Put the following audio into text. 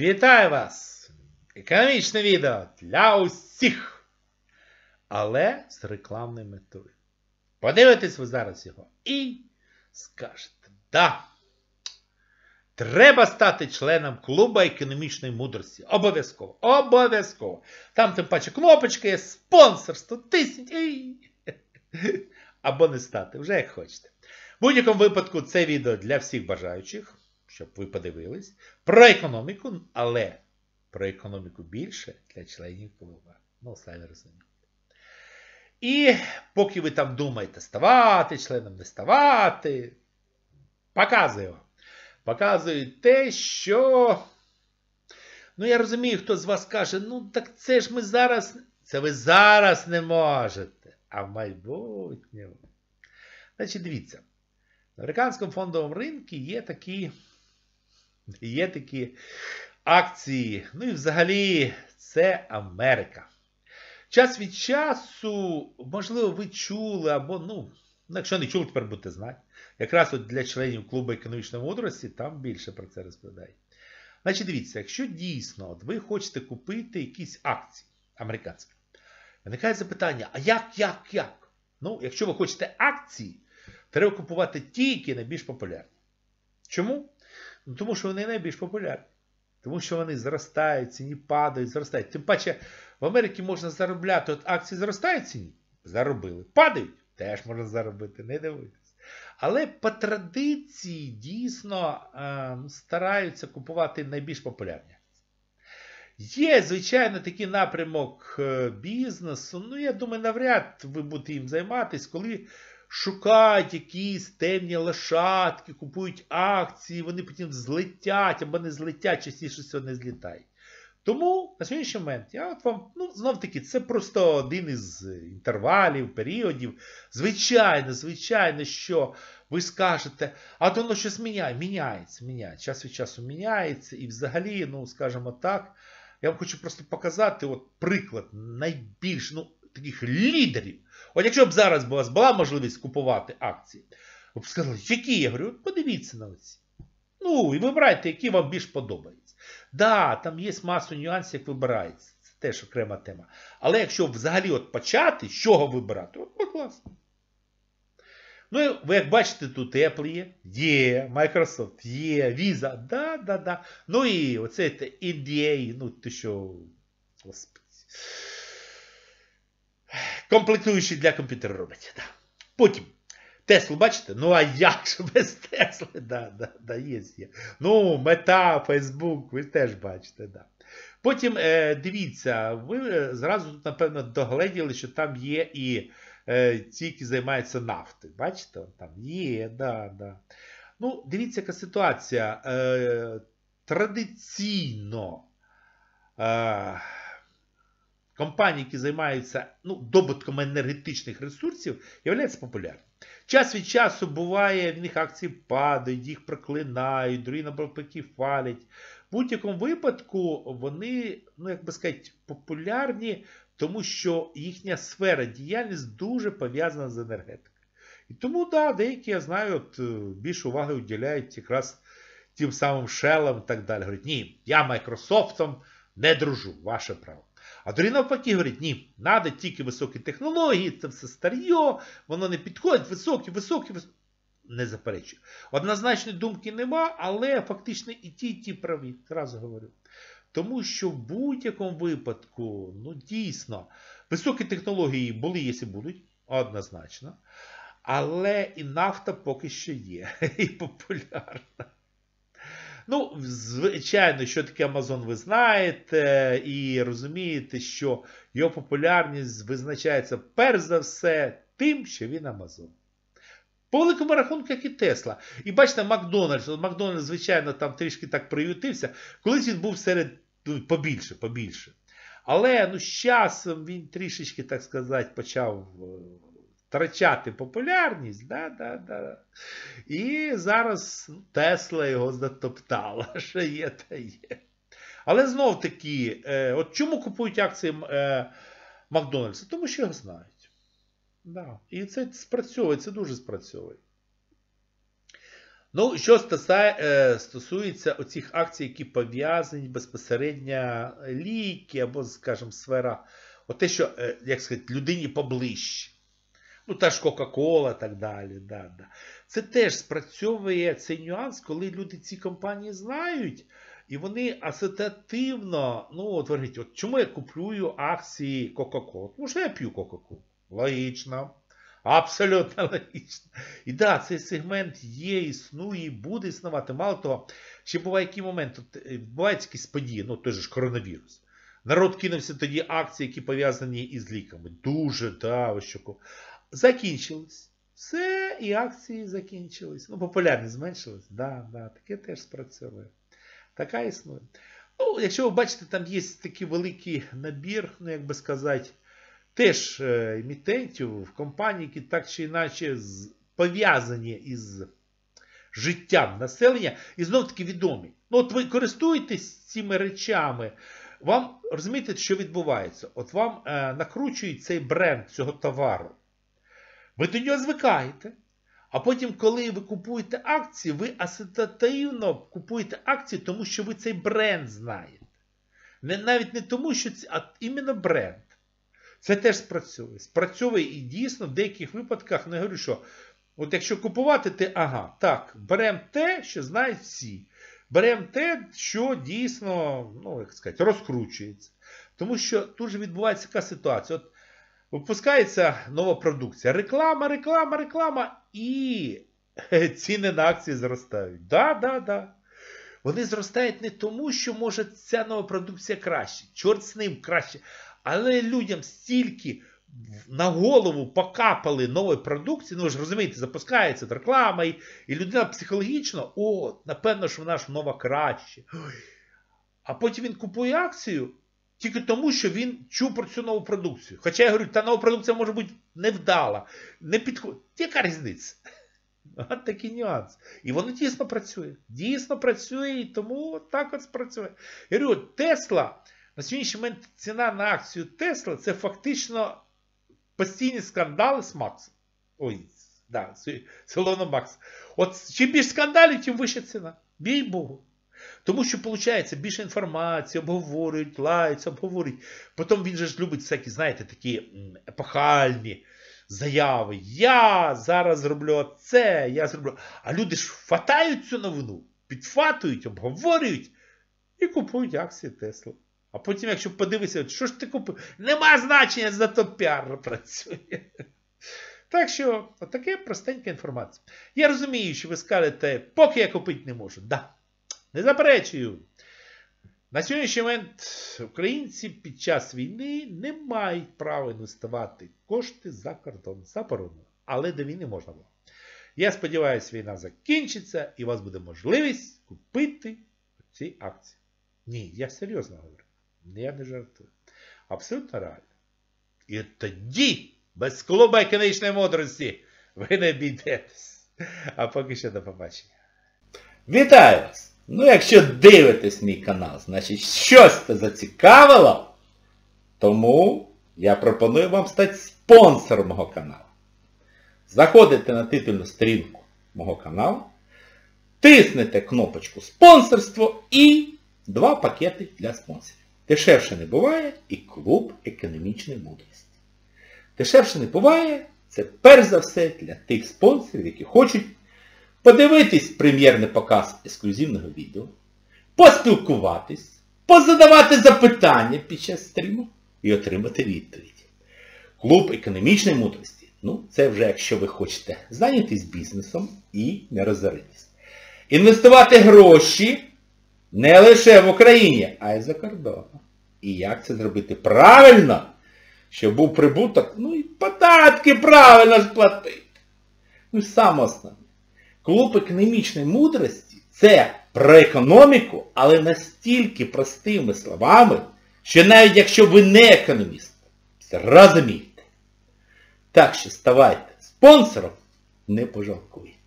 Вітаю вас! Економічне відео для усіх, але з рекламною метою. Подивитесь ви зараз його і скажете, да, треба стати членом клубу економічної мудрості. Обов'язково, обов'язково. Там тим паче кнопочка є, спонсорство, тисніть. Або не стати, вже як хочете. В будь-якому випадку це відео для всіх бажаючих, щоб ви подивились, про економіку, але про економіку більше для членів клубу. Ну, самі розумієте. І поки ви там думаєте, ставати членом, не ставати, показую вам. Показую те, що... Ну, я розумію, хто з вас каже, ну, так це ж ми зараз... Це ви зараз не можете, а в майбутньому. Значить, дивіться. На американському фондовому ринку є такі акції. Ну і взагалі це Америка. Час від часу, можливо, ви чули, або, ну, якщо не чули, тепер будете знати. Якраз от для членів клубу економічної мудрості там більше про це розповідають. Значить, дивіться, якщо дійсно от ви хочете купити якісь акції американські, виникає запитання, а як? Ну, якщо ви хочете акції, треба купувати ті, які найбільш популярні. Чому? Ну, тому що вони найбільш популярні. Тому що вони зростають, ціні падають, зростають. Тим паче, в Америці можна заробляти, от акції зростають ціні? Заробили. Падають? Теж можна заробити, не дивитися. Але по традиції дійсно стараються купувати найбільш популярні. Є, звичайно, такий напрямок бізнесу, ну, я думаю, навряд ви будете їм займатися, коли шукають якісь темні лошадки, купують акції, вони потім злетять, або не злетять, частіше всього не злітають. Тому на сьогоднішній момент я от вам, ну, знов-таки, це просто один із інтервалів, періодів. Звичайно, що ви скажете, а то воно щось міняється. Час від часу міняється. І взагалі, ну, скажімо так, я вам хочу просто показати от приклад найбільш, ну, таких лідерів. От якщо б зараз у вас була можливість купувати акції, ви б сказали, які? Я говорю, от подивіться на оці. Ну, і вибирайте, які вам більш подобаються. Да, там є масу нюансів, як вибирається. Це теж окрема тема. Але якщо взагалі от почати, з чого вибирати, от, будь ласка. Ну, ви як бачите, тут Apple є, Microsoft є, Visa, да. Ну і оце NDA, ну, те, що, господи, комплектуючі для комп'ютера роблять. Да. Потім, Теслу, бачите? Ну, а як же без Тесли? Да, є. Ну, Мета, Facebook, ви теж бачите, да. Потім, дивіться, ви зразу тут, напевно, догледіли, що там є і ті, які займаються нафтою. Бачите? Там є, да. Ну, дивіться, яка ситуація. Традиційно компанії, які займаються, ну, добутком енергетичних ресурсів, являються популярними. Час від часу буває, в них акції падають, їх проклинають, другі навпаки фалять. В будь-якому випадку вони, ну, як би сказати, популярні, тому що їхня сфера діяльності дуже пов'язана з енергетикою. І тому, да, деякі, я знаю, от, більше уваги уділяють якраз тим самим Shell'ам і так далі. Говорять, ні, я Microsoft'ом не дружу, ваше право. А другі навпаки говорять, ні, треба тільки високі технології, це все старьо, воно не підходить, високі. Не заперечую. Однозначної думки нема, але фактично і ті праві, зразу говорю. Тому що в будь-якому випадку, ну дійсно, високі технології були, якщо будуть, однозначно. Але і нафта поки що є, і популярна. Ну, звичайно, що таке Amazon ви знаєте і розумієте, що його популярність визначається перш за все тим, що він Amazon. По великому рахунку, як і Тесла. І бачите, Макдональдс. Макдональдс, звичайно, там трішки так приютився. Колись він був серед, ну, побільше. Але, ну, з часом він трішечки, так сказати, почав втрачати популярність. Да. І зараз Тесла його затоптала. Що є, та є. Але знов таки, от чому купують акції Макдональдса? Тому що його знають. Да. І це спрацьовує, це дуже спрацьовує. Ну, що стосується оцих акцій, які пов'язані безпосередньо ліки або, скажімо, сфера, те, що, як сказати, людині поближче. Ну, та ж Кока-Кола і так далі. Да. Це теж спрацьовує цей нюанс, коли люди ці компанії знають, і вони асоціативно, говорять, чому я куплю акції Кока-Кола? Тому що я п'ю Кока-Колу. Логічно. Абсолютно логічно. І так, цей сегмент є, існує, буде існувати. Мало того, ще буває який момент, бувають якісь події, той же ж коронавірус. Народ кинувся тоді акції, які пов'язані із ліками. Дуже, закінчились. Все, і акції закінчились. Популярність зменшилась. Таке теж спрацьовує. Така існує. Якщо ви бачите, там є такий великий набір, як би сказати, теж емітентів, компаній, які так чи інакше пов'язані із життям населення і знов-таки відомі. Ви користуєтесь цими речами, вам, розумієте, що відбувається? Вам накручують цей бренд цього товару. Ви до нього звикаєте. А потім, коли ви купуєте акції, ви асоціативно купуєте акції, тому що ви цей бренд знаєте. Навіть не тому, що це, а іменно бренд. Це теж спрацьовує. Спрацьовує і дійсно в деяких випадках, не говорю, що якщо купувати, беремо те, що знають всі. Беремо те, що дійсно, розкручується. Тому що тут же відбувається така ситуація. Випускається нова продукція. Реклама і ціни на акції зростають. Да. Вони зростають не тому, що, може, ця нова продукція краще. Чорт з ним краще. Але людям стільки на голову покапали нової продукції, ви ж розумієте, запускається реклама, і людина психологічно, напевно, що вона ж нова краще. А потім він купує акцію тільки тому, що він чув про цю нову продукцію. Хоча я говорю, та нова продукція може бути невдала, не підходить. Яка різниця? От такий нюанс. І воно дійсно працює. Дійсно працює, і тому так спрацює. Я говорю, Тесла, на сьогоднішній момент ціна на акцію Тесла, це фактично постійні скандали з Максом. З Ілоном Максом. Чим більше скандалів, тим вища ціна. Бій Богу. Тому що, виходить, більше інформації, обговорюють, лаються, обговорюють. Потім він же ж любить всякі, знаєте, такі епохальні заяви. Я зараз зроблю це, я зроблю. А люди ж хватають цю новину, підхватують, обговорюють і купують акції Тесла. А потім, якщо подивитися, що ж ти купив? Нема значення, зато піар працює. Так що, отаке простенька інформація. Я розумію, що ви скажете, поки я купити не можу. Да. Не заперечую. На сьогоднішній момент українці під час війни не мають права інвестувати кошти за кордон, заборонено. Але до війни можна було. Я сподіваюся, війна закінчиться і у вас буде можливість купити ці акції. Ні, я серйозно говорю. Я не жартую. Абсолютно реально. І тоді, без клубу економічної мудрості, ви не обійдетесь. А поки що до побачення. Вітаю вас! Якщо дивитесь мій канал, значить щось це зацікавило, тому я пропоную вам стати спонсором мого каналу. Заходите на титульну сторінку мого каналу, тиснете кнопочку «Спонсорство» і 2 пакети для спонсорів. Дешевше не буває і клуб економічної мудрості. Дешевше не буває, це перш за все для тих спонсорів, які хочуть подивитись прем'єрний показ ексклюзивного відео, поспілкуватись, позадавати запитання під час стріму і отримати відповіді. Клуб економічної мудрості. Це вже якщо ви хочете зайнятися бізнесом і не розоритись. Інвестувати гроші не лише в Україні, а й за кордоном. І як це зробити правильно, щоб був прибуток, і податки правильно сплатити. Саме основне. Клуб економічної мудрості – це про економіку, але настільки простими словами, що навіть якщо ви не економіст, зрозумієте. Так що ставайте спонсором, не пожалкуйте.